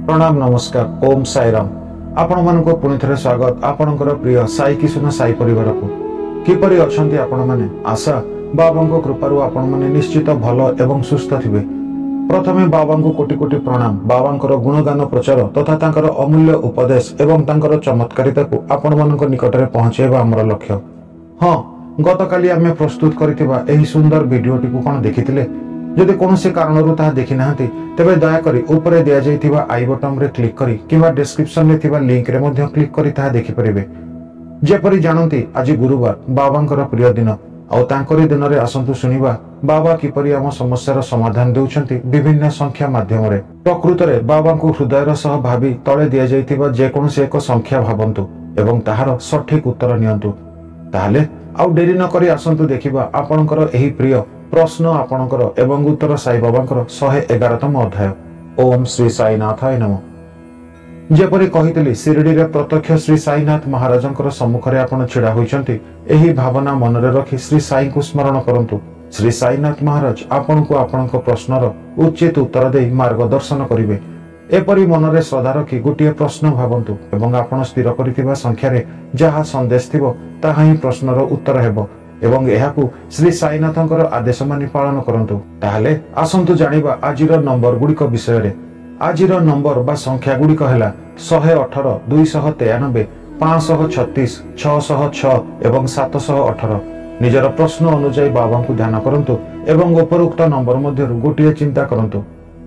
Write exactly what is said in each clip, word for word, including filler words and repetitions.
प्रणाम नमस्कार ओम साईराम आपण मानको पुनि थरे स्वागत आपणकर प्रिय साई किशुन साई परिवार को किपरि अछंती आपण माने आशा बाबांको कृपारु आपण माने निश्चित भलो एवं सुस्थ थिबे। प्रथमे बाबांको कोटि कोटि प्रणाम। बाबांकर गुणगान प्रचार तथा तांकर अमूल्य उपदेश एवं तांकर चमत्कारिता को आपण मानक निकटरे पहुंचेबा हमर लक्ष्य। हां गतकाली आमे प्रस्तुत करिथिबा एही सुंदर वीडियोटी को कोन देखिथिले? जदि कोनोसी कारणरु ताहा देखि नाहंती तबे दया करी ऊपरे दिया जाइथिबा आई बटन रे क्लिक करी किबा डिस्क्रिप्शन रे थिबा लिंक रे मध्ये क्लिक करी ताहा देखि परिबे। जेपरि जानंती आज गुरुवार बाबांकर प्रिय दिन आ तांकरी दिन रे आसंतु सुनिबा बाबा किपरि हम समस्यार समाधान देउछंती विभिन्न संख्या माध्यम रे। प्रकृत रे बाबांको हृदयर सह भाबी तळे दिया जाइथिबा जे कोनोसी एक संख्या भाबंतु एवं ताहार सठिक उत्तर नियंतु। ताहाले आउ डेरी न करी आसंतु देखिबा आपणकर एही प्रिय प्रश्न आपणकर एवं उत्तर साई बाबांकर एक सौ ग्यारह तम अध्याय। ओम श्री साईनाथाय नमः। जेपरि कहितली शिरडी रे प्रत्यक्ष श्री साईनाथ महाराजंकर सम्मुखरे आपण छिडा होइचंती एही भावना मनरे रखी श्री साई को स्मरण करंतु। श्री साईनाथ महाराज आपण को आपणक प्रश्नर उचित उत्तर देई मार्गदर्शन करिवे। एपरि मनरे श्रद्धा रखी गोटिए प्रश्न भाबंतु एवं आपण स्थिर करिथिबा संख्या रे जहा संदेश थिबो ताहा ही प्रश्नर उत्तर हेबो एवं एहाकू श्री साईनाथंकर आदेश मानि पालन करंतु। ताहाले आसंतु जानिबा आजिर नंबर गुडिक विषय रे। आजिर नंबर बा संख्या गुडिक हैला एक सौ अठारह, दो सौ तिरानबे, पाँच सौ छत्तीस, छह सौ छह एवं सात सौ अठारह। निजर प्रश्न अनुसार बाबा को ध्यान करंतु एवं उपरोक्त नंबर मध्यरु गोटिए चिंता करंतु।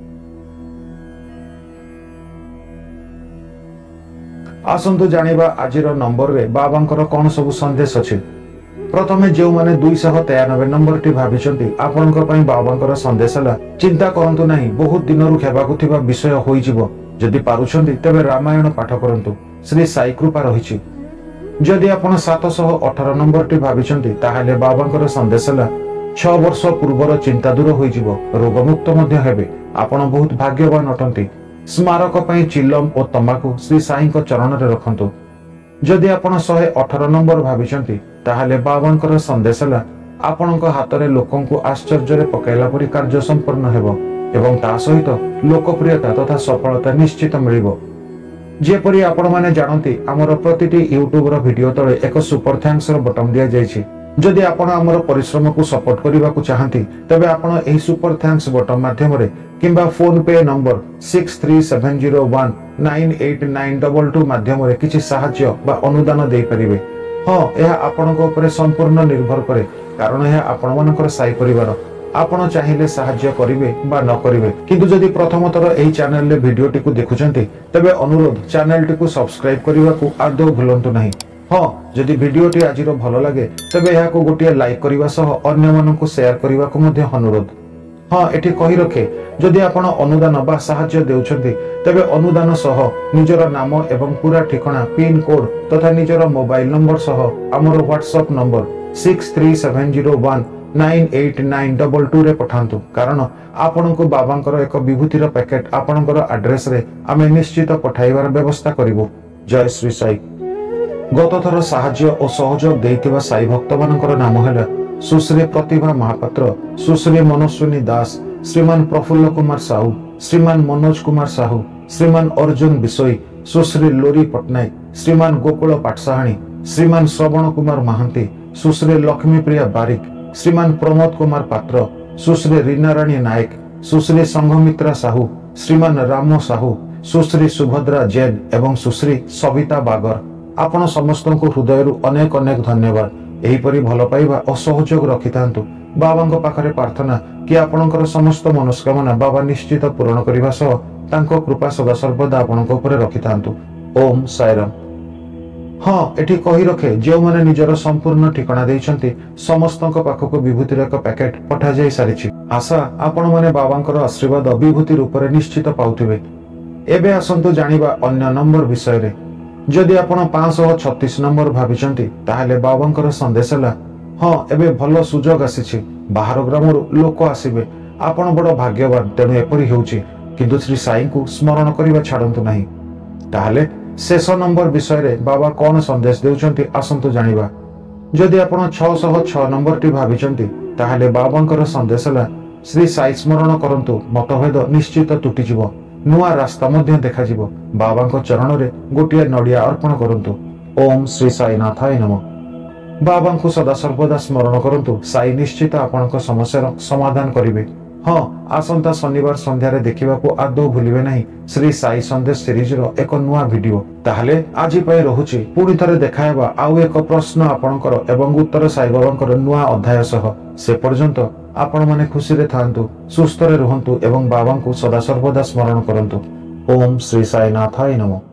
आसंतु जानिबा आजिर नंबर रे बाबांकर कोन सब संदेश अछि। प्रथमे जो माने दो सौ तिरानबे नंबर टी भाबिचंती आपनकर पई बाबांकर संदेश हला चिंता करंतु नाही, बहुत दिनरु खेबाकु थिबा विषय होई जिवो। जदि पारुछंती तबे रामायण पाठ करंतु, श्री साई कृपा रहिछि। जदि आपण सात सौ अठारह नंबर टी भाबिचंती ताहाले बाबांकर संदेश हला छह वर्ष पूर्वर चिंता दूर होई जिवो, रोग मुक्त मध्ये हेबे, आपण बहुत भाग्यवान अटंती। स्मारक पई चिल्लम ओ तमाकू श्री साई को चरण रे रखंतु। जदि आपण एक सौ अठारह नंबर भाबिचंती ताहाले बाबांकर संदेश हला आपणक हाथ रे लोकन को आश्चर्य रे पकाइला परि कार्य संपन्न हेबो एवं ता सहित लोकप्रियता तथा सफलता निश्चित मिलिबो। जेपरि आपण माने जानंती हमर प्रतिटी यूट्यूब रो वीडियो तळे एक सुपर थैंक्स रो बटन दिया जायछि। जदि आपण हमर परिश्रम को सपोर्ट करिबा को चाहंती तबे आपण एही सुपर थैंक्स बटन माध्यम रे किंबा PhonePe number six three seven zero one nine eight nine two two माध्यम रे किछि सहाय्य बा अनुदान देई परिबे। हां एहा आपणक ऊपर संपूर्ण निर्भर करे, कारण एहा आपण मानकर साई परिवार। आपण चाहिए सहाय्य करिवे बा न करिवे, किंतु जदि प्रथम थर एही चैनल रे वीडियो टिकु देखुचंती तबे अनुरोध चैनल टिकु सब्सक्राइब करिवा को आदौ भूलंतु नाही। हां जदि वीडियो टी आजिर भलो लागे तबे एहा को गोटिए लाइक करिवा सह अन्य मानकु शेयर करिवा को मध्ये अनुरोध। हाँ एठी कहि रखे जदि आपण अनुदान बा सहाय्य देउछंती तबे अनुदान सह निजर नाम एवं पूरा ठिकाना पिन कोड तथा निजर मोबाइल नंबर सह हमर WhatsApp number six three seven zero one nine eight nine two two रे पठांतु, कारण आपणको बाबांकर एक विभूतिर पैकेट आपणकर एड्रेस रे आमे निश्चित पठाइबार व्यवस्था करिवो। जय श्री साई। गत थर सहाय्य और सहयोग देइतिबा साई भक्त मानकर नाम हैला सुश्री प्रतिभा महापात्र, सुश्री मनस्विनी दास, श्रीमान प्रफुल्ल कुमार साहू, श्रीमान मनोज कुमार साहू, श्रीमान अर्जुन बिसोई, सुश्री लोरी पटनायक, श्रीमान गोकुल पाठसाहाणी, श्रीमान श्रवण कुमार महांती, सुश्री लक्ष्मी प्रिया बारिक, श्रीमान प्रमोद कुमार पात्र, सुश्री रीना राणी नायक, सुश्री संघमित्रा साहू, श्रीमान राम साहू, सुश्री सुभद्रा जैन एवं सुश्री सविता बागर। आपण समस्त हृदय अनेक अनेक धन्यवाद। एहीपरि भल पाइबा और सहयोग रखिथांतु। बाबांको पाखरे प्रार्थना कि आपणकर समस्त मनोस्कामना बाबा निश्चित पूर्ण करिबा सह तांको कृपा सदा सर्वदा आपणको ऊपर रखिथांतु। ओम साईराम। हां एठी कहि रखे जे माने निजर संपूर्ण ठिकाना देइछंती समस्तक पाखको विभूतिर एक पैकेट पठा जाई सारिछि। आशा आपण माने बाबांकर आशीर्वाद विभूति रूप में निश्चित पाउथिबे। एबे आसंतु जानिबा अन्य नंबर विषय रे। जदि आपण पाँच सौ छत्तीस नंबर भाबिचंती ताहाले बाबांकर संदेश हला हां एबे भलो सुजोग आसीछि, बाहर ग्रामरु लोक आसीबे, आपण बड़ भाग्यवान, तेणु एपरि हेउछि, किंतु श्री साई को स्मरण करिबा छाडंतु नाही। ताहाले शेष नंबर विषय रे बाबा कोन संदेश देउछंती आसंतु जानिबा। जदि आपण छह सौ छह नंबर टी भाबिचंती ताहाले बाबांकर संदेश हला श्री साई स्मरण करंतु, मतभेद निश्चित तुटी जिवो। नुआ रास्ता मध्य देखाजिबो। बाबांको चरणरे गोटिए नडिया अर्पण करंतु। ओम श्री साईनाथाय नमः। बाबांको सदा सर्वदा स्मरण करंतु। साई निश्चित आपनको समस्यार समाधान करिवे। हाँ, आसंता शनिवार संध्यारे देखिबाकू आदौ भूलिबे नहीं श्री साई संदेश सीरीज रो एक नुआ वीडियो। ताहले आजि पय रहुची पुणी थरे देखायबा आउ एक प्रश्न आपनकर एवं उत्तर साई बाबांकर नुआ अध्याय सह। से पर्यंत आपण माने खुशी रे थांतु, सुस्थ रे रहंतु एवं बाबांको सदा सर्वदा स्मरण करंतु। ओम श्री साईनाथाय नमः।